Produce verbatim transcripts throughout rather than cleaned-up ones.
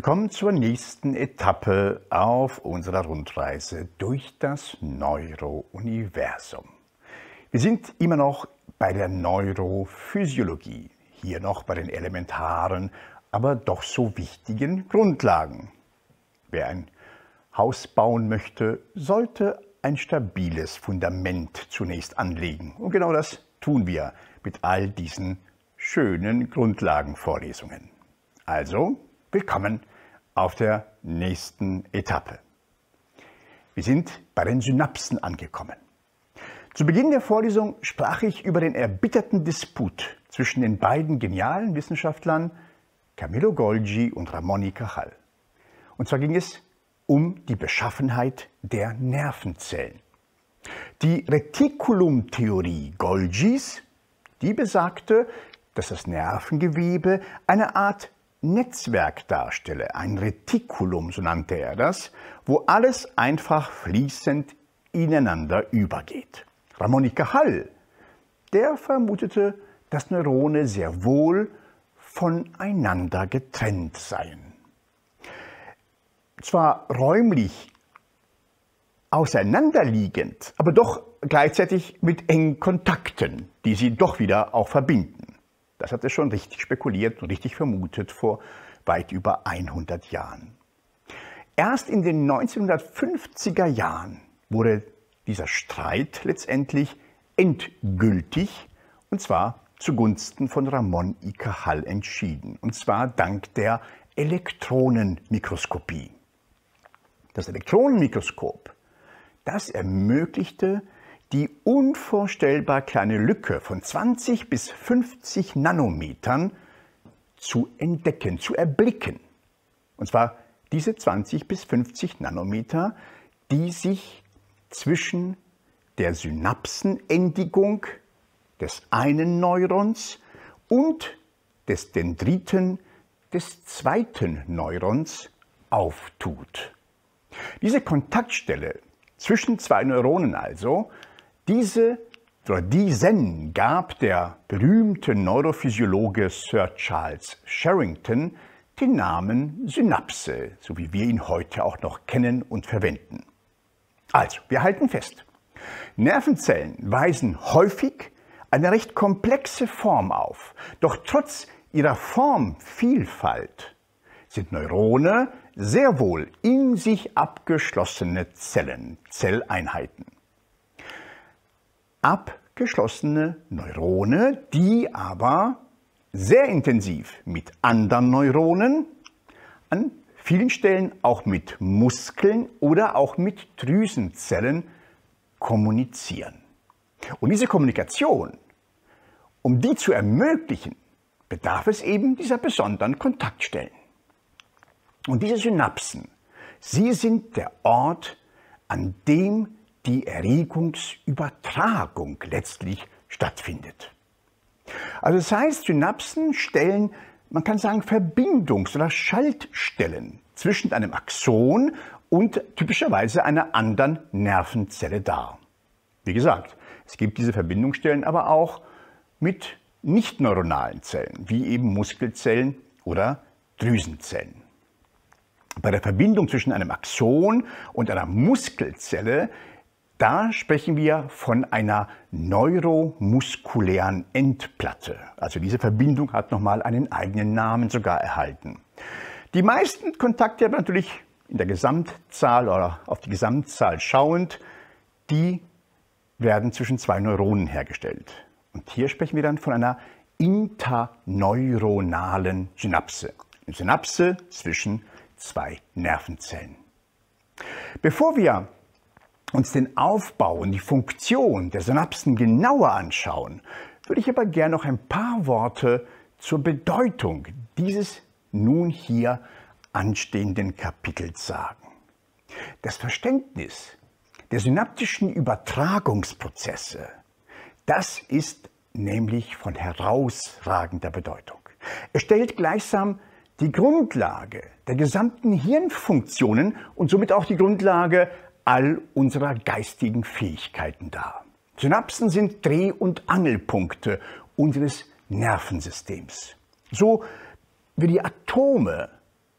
Willkommen zur nächsten Etappe auf unserer Rundreise durch das Neurouniversum. Wir sind immer noch bei der Neurophysiologie, hier noch bei den elementaren, aber doch so wichtigen Grundlagen. Wer ein Haus bauen möchte, sollte ein stabiles Fundament zunächst anlegen. Und genau das tun wir mit all diesen schönen Grundlagenvorlesungen. Also, willkommen auf der nächsten Etappe. Wir sind bei den Synapsen angekommen. Zu Beginn der Vorlesung sprach ich über den erbitterten Disput zwischen den beiden genialen Wissenschaftlern Camillo Golgi und Ramón y Cajal. Und zwar ging es um die Beschaffenheit der Nervenzellen. Die Reticulum-Theorie Golgis, die besagte, dass das Nervengewebe eine Art Netzwerk darstelle, ein Reticulum, so nannte er das, wo alles einfach fließend ineinander übergeht. Ramón y Cajal, der vermutete, dass Neurone sehr wohl voneinander getrennt seien. Zwar räumlich auseinanderliegend, aber doch gleichzeitig mit engen Kontakten, die sie doch wieder auch verbinden. Das hat er schon richtig spekuliert und richtig vermutet vor weit über hundert Jahren. Erst in den neunzehnhundertfünfziger Jahren wurde dieser Streit letztendlich endgültig, und zwar zugunsten von Ramón y Cajal entschieden, und zwar dank der Elektronenmikroskopie. Das Elektronenmikroskop, das ermöglichte die unvorstellbar kleine Lücke von zwanzig bis fünfzig Nanometern zu entdecken, zu erblicken. Und zwar diese zwanzig bis fünfzig Nanometer, die sich zwischen der Synapsenendigung des einen Neurons und des Dendriten des zweiten Neurons auftut. Diese Kontaktstelle zwischen zwei Neuronen also, diese oder diesen gab der berühmte Neurophysiologe Sir Charles Sherrington den Namen Synapse, so wie wir ihn heute auch noch kennen und verwenden. Also, wir halten fest. Nervenzellen weisen häufig eine recht komplexe Form auf, doch trotz ihrer Formvielfalt sind Neurone sehr wohl in sich abgeschlossene Zellen, Zelleinheiten. Abgeschlossene Neurone, die aber sehr intensiv mit anderen Neuronen, an vielen Stellen auch mit Muskeln oder auch mit Drüsenzellen kommunizieren. Und diese Kommunikation, um die zu ermöglichen, bedarf es eben dieser besonderen Kontaktstellen. Und diese Synapsen, sie sind der Ort, an dem die Erregungsübertragung letztlich stattfindet. Also das heißt, Synapsen stellen, man kann sagen, Verbindungs- oder Schaltstellen zwischen einem Axon und typischerweise einer anderen Nervenzelle dar. Wie gesagt, es gibt diese Verbindungsstellen aber auch mit nicht neuronalen Zellen, wie eben Muskelzellen oder Drüsenzellen. Bei der Verbindung zwischen einem Axon und einer Muskelzelle, da sprechen wir von einer neuromuskulären Endplatte. Also diese Verbindung hat nochmal einen eigenen Namen sogar erhalten. Die meisten Kontakte aber natürlich in der Gesamtzahl oder auf die Gesamtzahl schauend, die werden zwischen zwei Neuronen hergestellt. Und hier sprechen wir dann von einer interneuronalen Synapse. Eine Synapse zwischen zwei Nervenzellen. Bevor wir uns den Aufbau und die Funktion der Synapsen genauer anschauen, würde ich aber gerne noch ein paar Worte zur Bedeutung dieses nun hier anstehenden Kapitels sagen. Das Verständnis der synaptischen Übertragungsprozesse, das ist nämlich von herausragender Bedeutung. Es stellt gleichsam die Grundlage der gesamten Hirnfunktionen und somit auch die Grundlage all unserer geistigen Fähigkeiten dar. Synapsen sind Dreh- und Angelpunkte unseres Nervensystems. So wie die Atome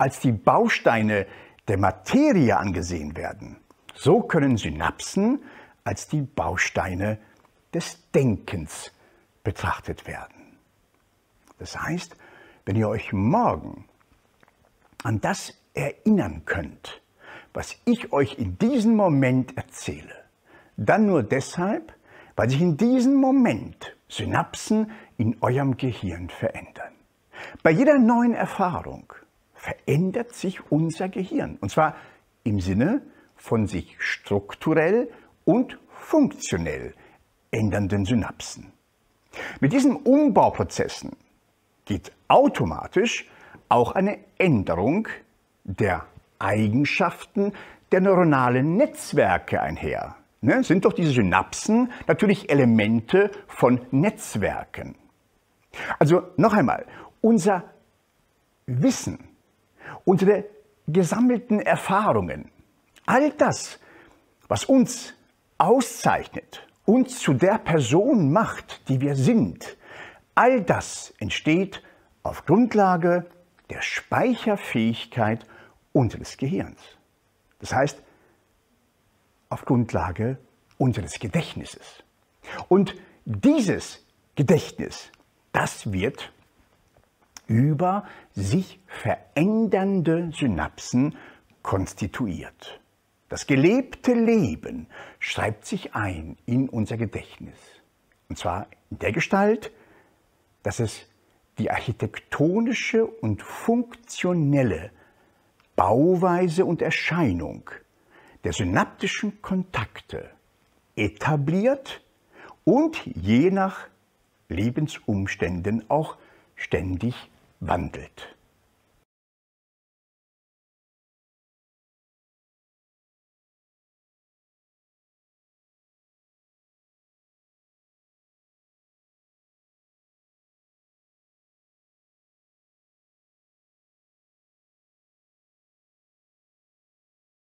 als die Bausteine der Materie angesehen werden, so können Synapsen als die Bausteine des Denkens betrachtet werden. Das heißt, wenn ihr euch morgen an das erinnern könnt, was ich euch in diesem Moment erzähle, dann nur deshalb, weil sich in diesem Moment Synapsen in eurem Gehirn verändern. Bei jeder neuen Erfahrung verändert sich unser Gehirn, und zwar im Sinne von sich strukturell und funktionell ändernden Synapsen. Mit diesen Umbauprozessen geht automatisch auch eine Änderung der Eigenschaften der neuronalen Netzwerke einher. Ne, sind doch diese Synapsen natürlich Elemente von Netzwerken. Also noch einmal, unser Wissen, unsere gesammelten Erfahrungen, all das, was uns auszeichnet, uns zu der Person macht, die wir sind, all das entsteht auf Grundlage der Speicherfähigkeit unseres Gehirns. Das heißt, auf Grundlage unseres Gedächtnisses. Und dieses Gedächtnis, das wird über sich verändernde Synapsen konstituiert. Das gelebte Leben schreibt sich ein in unser Gedächtnis. Und zwar in der Gestalt, dass es die architektonische und funktionelle Bauweise und Erscheinung der synaptischen Kontakte etabliert und je nach Lebensumständen auch ständig wandelt.